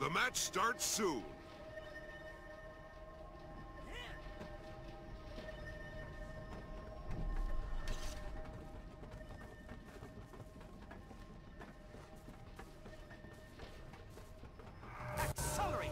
The match starts soon. Accelerate!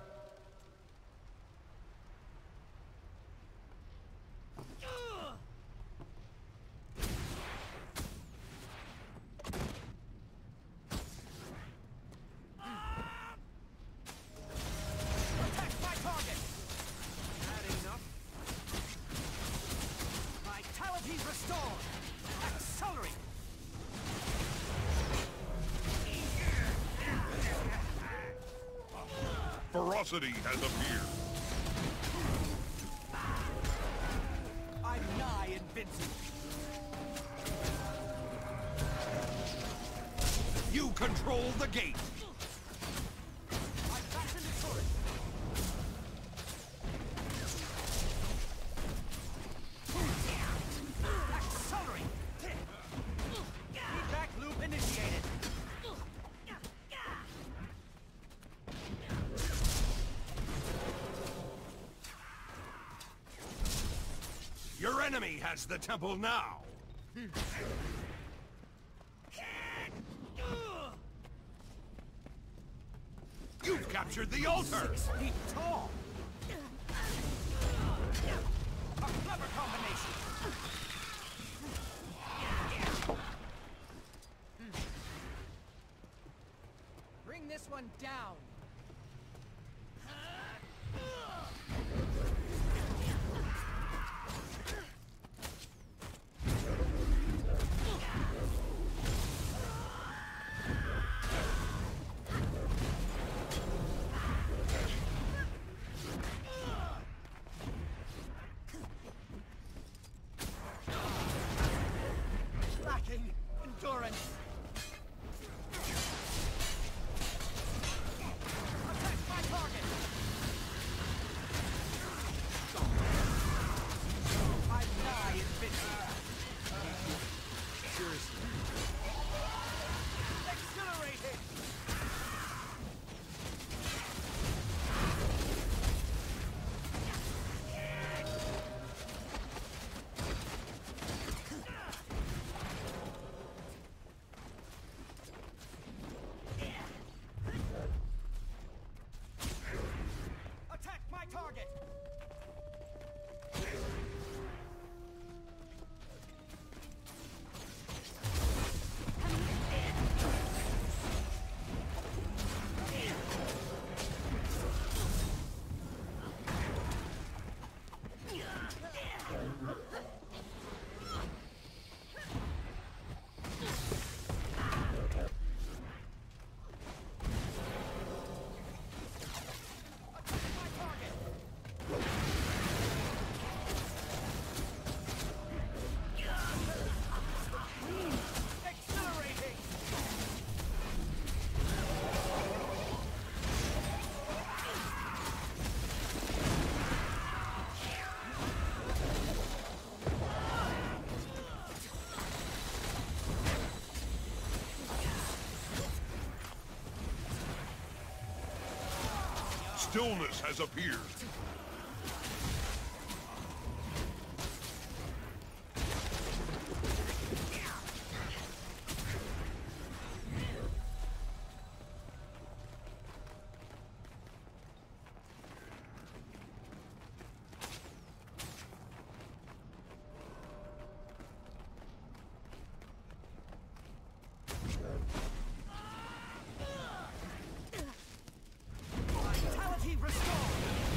Attack my target! That ain't enough. Vitality's restored! Accelerate! Ferocity has appeared. I'm nigh invincible. You control the gate. I fastened the turret. Accelerate. Feedback loop initiated. Your enemy has the temple now! You've captured the altar! 6 feet tall! A clever combination! Bring this one down! Lacking endurance. Attack my target. I'm nigh invincible. Seriously. Exhilarating. Attack my target! Exhilarating! Stillness has appeared. Vitality restored!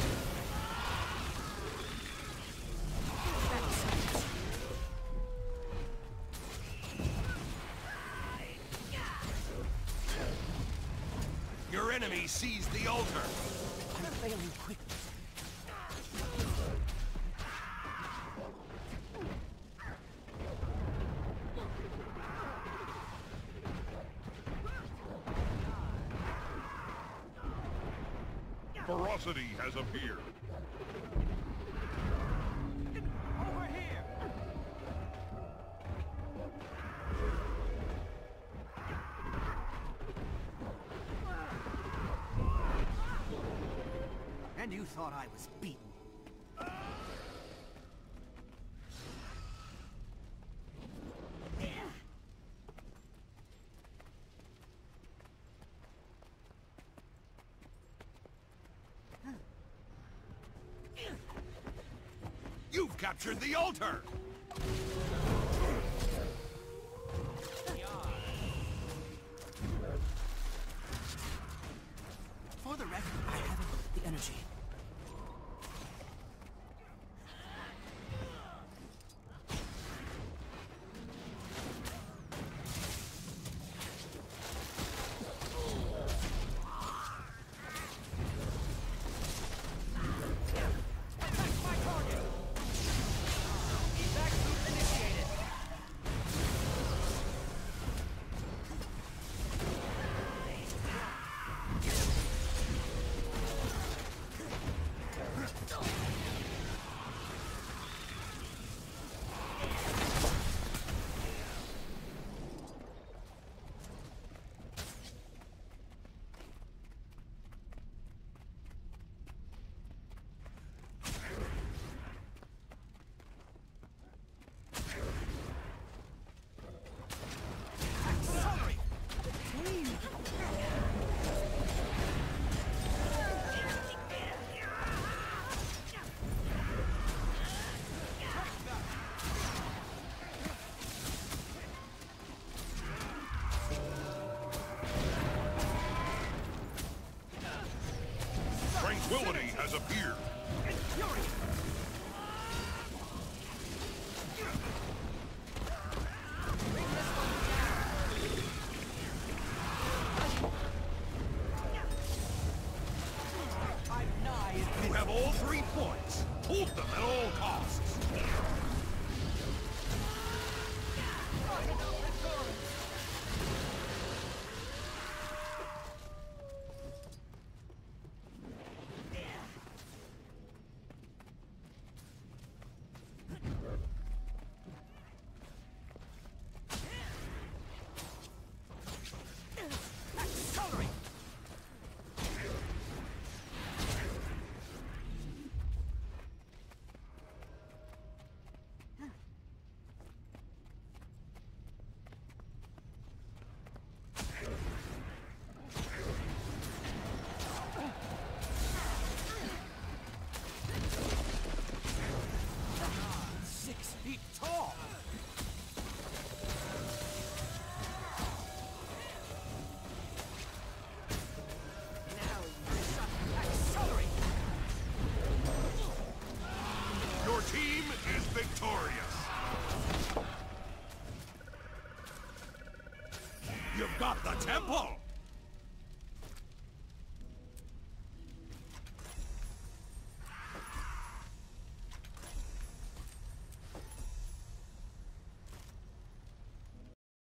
Your enemy seized the altar. I'm failing quickly. Ferocity has appeared. Over here! You thought I was beaten. You've captured the altar! For the record, I haven't the energy. Tranquility has appeared. You have all 3 points. Hold them at all costs. Your team is victorious. You've got the temple.